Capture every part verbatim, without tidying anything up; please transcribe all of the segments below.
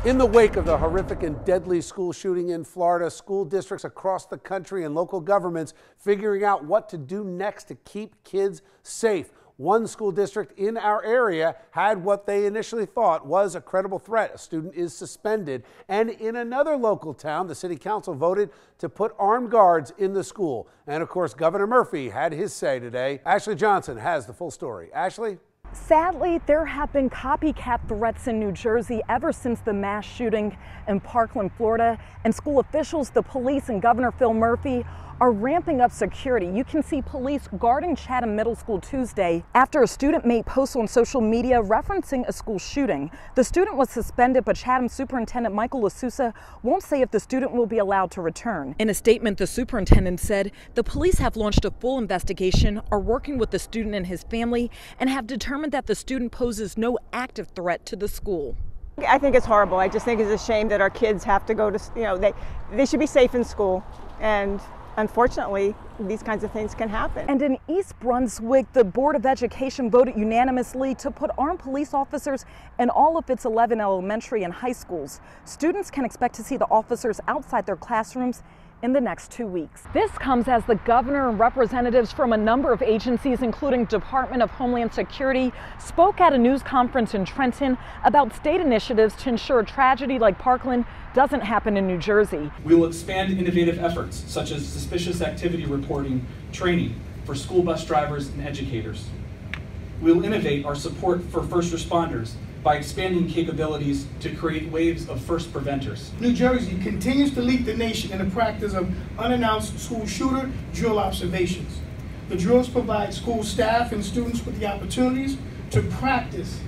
In the wake of the horrific and deadly school shooting in Florida, school districts across the country and local governments figuring out what to do next to keep kids safe. One school district in our area had what they initially thought was a credible threat. A student is suspended. And in another local town, the city council voted to put armed guards in the school. And of course, Governor Murphy had his say today. Ashley Johnson has the full story. Ashley? Sadly, there have been copycat threats in New Jersey ever since the mass shooting in Parkland, Florida. And school officials, the police, and Governor Phil Murphy are ramping up security. You can see police guarding Chatham Middle School Tuesday after a student made posts on social media referencing a school shooting. The student was suspended, but Chatham Superintendent Michael LaSousa won't say if the student will be allowed to return. In a statement, the superintendent said the police have launched a full investigation, are working with the student and his family, and have determined that the student poses no active threat to the school. I think it's horrible. I just think it's a shame that our kids have to go to, you know, they, they should be safe in school. And unfortunately, these kinds of things can happen. And in East Brunswick, the Board of Education voted unanimously to put armed police officers in all of its eleven elementary and high schools. Students can expect to see the officers outside their classrooms in the next two weeks. This comes as the governor and representatives from a number of agencies, including Department of Homeland Security, spoke at a news conference in Trenton about state initiatives to ensure a tragedy like Parkland doesn't happen in New Jersey. We will expand innovative efforts such as suspicious activity reporting training for school bus drivers and educators. We will innovate our support for first responders by expanding capabilities to create waves of first preventers. New Jersey continues to lead the nation in the practice of unannounced school shooter drill observations. The drills provide school staff and students with the opportunities to practice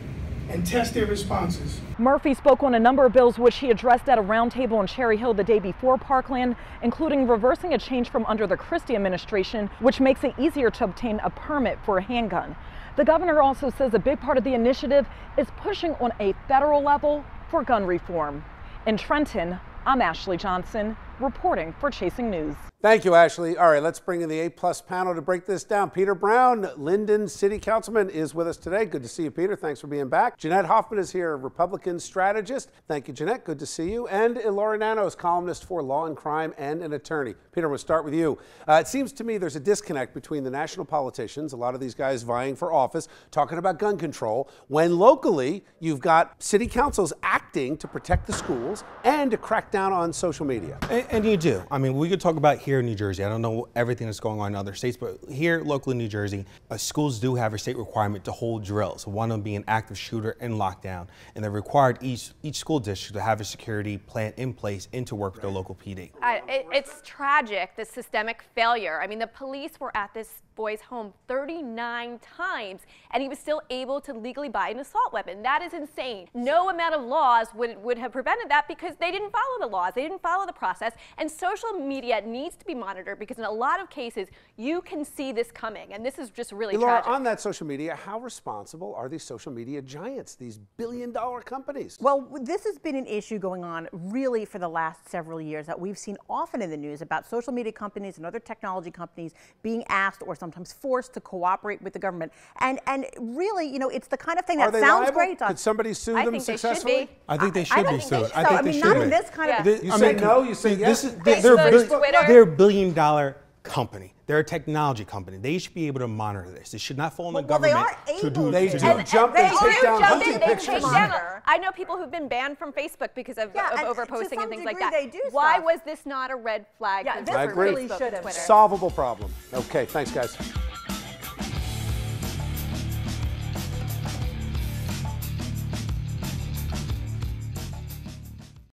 and test their responses. Murphy spoke on a number of bills which he addressed at a roundtable in Cherry Hill the day before Parkland, including reversing a change from under the Christie administration, which makes it easier to obtain a permit for a handgun. The governor also says a big part of the initiative is pushing on a federal level for gun reform. In Trenton, I'm Ashley Johnson, reporting for Chasing News. Thank you, Ashley. All right, let's bring in the A-plus panel to break this down. Peter Brown, Linden City Councilman, is with us today. Good to see you, Peter. Thanks for being back. Jeanette Hoffman is here, Republican strategist. Thank you, Jeanette. Good to see you. And Laura Nanos, columnist for Law and Crime and an attorney. Peter, we'll start with you. Uh, it seems to me there's a disconnect between the national politicians, a lot of these guys vying for office, talking about gun control, when locally you've got city councils acting to protect the schools and to crack down on social media. And, and you do. I mean, we could talk about here in New Jersey. I don't know everything that's going on in other states, but here locally in New Jersey, uh, schools do have a state requirement to hold drills, one of them being an active shooter and lockdown. And they're required each each school district to have a security plan in place and to work with their local P D. Uh, it, it's tragic, the systemic failure. I mean, the police were at this boy's home thirty-nine times, and he was still able to legally buy an assault weapon. That is insane. No amount of laws would, would have prevented that because they didn't follow the laws. They didn't follow the process. And social media needs to be monitored because in a lot of cases, you can see this coming. And this is just really hey, Laura, tragic. on that social media, how responsible are these social media giants, these billion dollar companies? Well, this has been an issue going on really for the last several years that we've seen often in the news about social media companies and other technology companies being asked or sometimes forced to cooperate with the government. And and really, you know, it's the kind of thing Are that they sounds liable? great. Could somebody sue I them think successfully? They should be. I think they should I be don't think sued. so. I think I they mean, should not be. in this kind Yeah. of. The- You I say mean, no, you say yes? This is, they're, Facebook, they're, bill- Twitter. they're a billion dollar company. They're a technology company. They should be able to monitor this. It should not fall on the Well, they government are to do able They to. do And- and jump they and do take down jump hunting in, they pictures. take down. I know people who've been banned from Facebook because of, Yeah, of and to overposting some and things like degree that. they do Why stuff. was this not a red flag? Yeah, for- this I for agree. really Facebook should and have. Twitter? Solvable problem. Okay, thanks, guys.